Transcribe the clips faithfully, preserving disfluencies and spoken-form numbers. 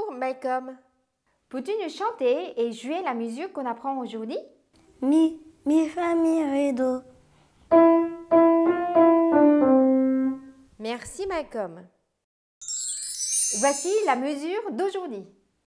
Bonjour Malcolm. Peux-tu nous chanter et jouer la musique qu'on apprend aujourd'hui? Mi, mi, fa, mi, ré, do. Merci Malcolm. Voici la mesure d'aujourd'hui.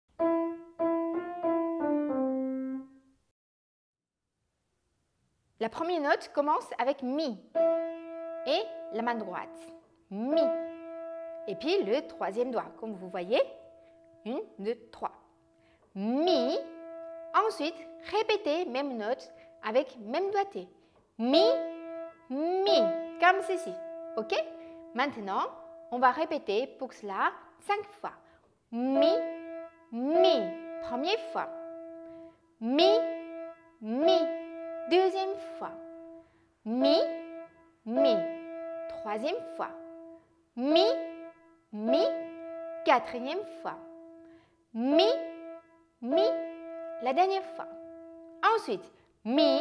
La première note commence avec Mi et la main droite. Mi. Et puis le troisième doigt, comme vous voyez. Une, deux, trois. Mi. Ensuite, répétez même note avec même doigté. Mi, mi, comme ceci. Ok? Maintenant, on va répéter pour cela cinq fois. Mi, mi, première fois. Mi, mi, deuxième fois. Mi, mi, troisième fois. Mi, mi, quatrième fois. Mi, mi, la dernière fois. Ensuite, mi,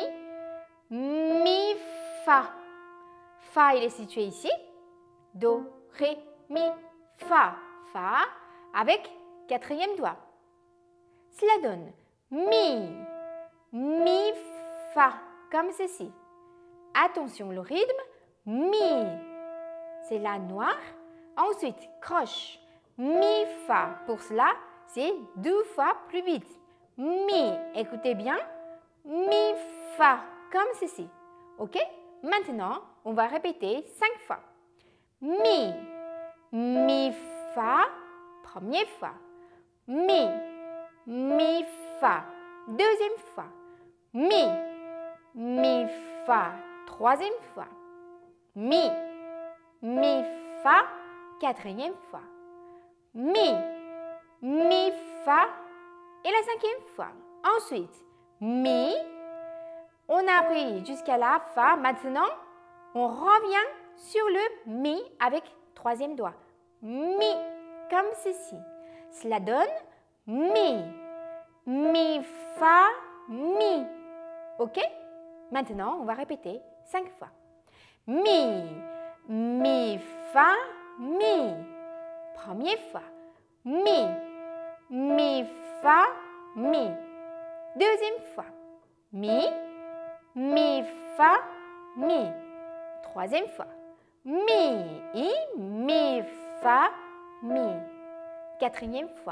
mi, fa. Fa, il est situé ici. Do, ré, mi, fa. Fa avec quatrième doigt. Cela donne mi, mi, fa, comme ceci. Attention, le rythme, mi. C'est la noire. Ensuite, croche. Mi, fa. Pour cela, c'est deux fois plus vite. Mi, écoutez bien. Mi, fa, comme ceci. Ok? Maintenant, on va répéter cinq fois. Mi, mi, fa, première fois. Mi, mi, fa, deuxième fois. Mi, mi, fa, troisième fois. Mi, mi, fa, quatrième fois. Mi, mi, fa et la cinquième fois. Ensuite, mi, on a appris jusqu'à la fa. Maintenant, on revient sur le mi avec troisième doigt. Mi, comme ceci. Cela donne mi, mi, fa, mi. Ok? Maintenant, on va répéter cinq fois. Mi, mi, fa, mi. Première fois. Mi, mi, fa, mi. Deuxième fois. Mi, mi, fa, mi. Troisième fois. Mi, i, mi, fa, mi. Quatrième fois.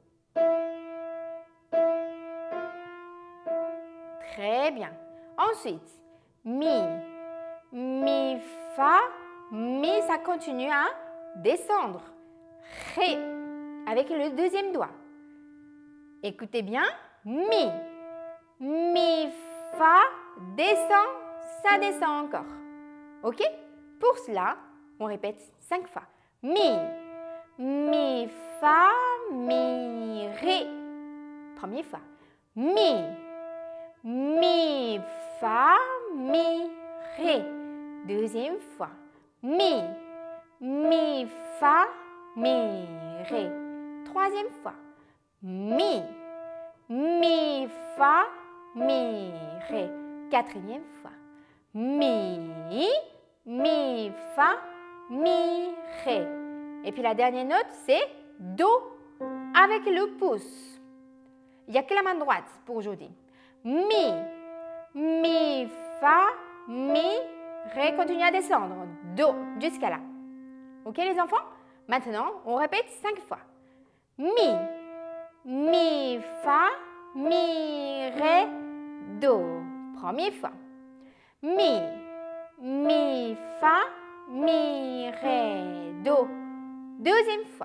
Très bien. Ensuite, mi, mi, fa, mi, ça continue à descendre. Ré, avec le deuxième doigt. Écoutez bien. Mi, mi, fa, descend, ça descend encore. Ok? Pour cela, on répète cinq fois. Mi, mi, fa, mi, ré. Première fois. Mi, mi, fa, mi, ré. Deuxième fois. Mi, mi, fa, mi, ré. Troisième fois. Mi, mi, fa, mi, ré. Quatrième fois. Mi, mi, fa, mi, ré. Et puis la dernière note, c'est do avec le pouce. Il n'y a que la main droite pour aujourd'hui. Mi, mi, fa, mi, ré. Continue à descendre. Do jusqu'à là. Ok les enfants? Maintenant, on répète cinq fois. Mi, mi, fa, mi, ré, do. Première fois. Mi, mi, fa, mi, ré, do. Deuxième fois.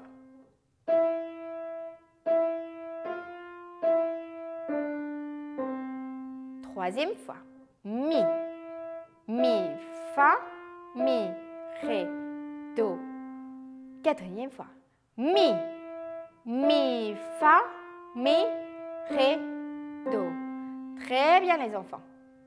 Troisième fois. Mi, mi, fa, mi, ré, do. Quatrième fois. Mi, mi, fa, mi, ré, do. Très bien les enfants.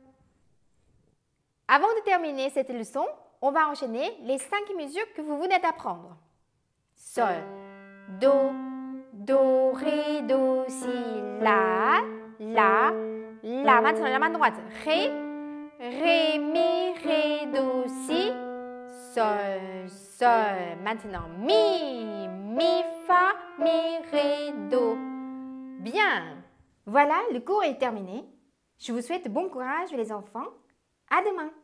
Avant de terminer cette leçon, on va enchaîner les cinq mesures que vous venez d'apprendre. Sol, do, do, ré, do, si, la, la, la. Maintenant la main droite. Ré, ré, mi, ré, do, si, sol, sol. Maintenant mi, mi, fa, mi, ré, do. Bien. Voilà, le cours est terminé. Je vous souhaite bon courage les enfants. À demain.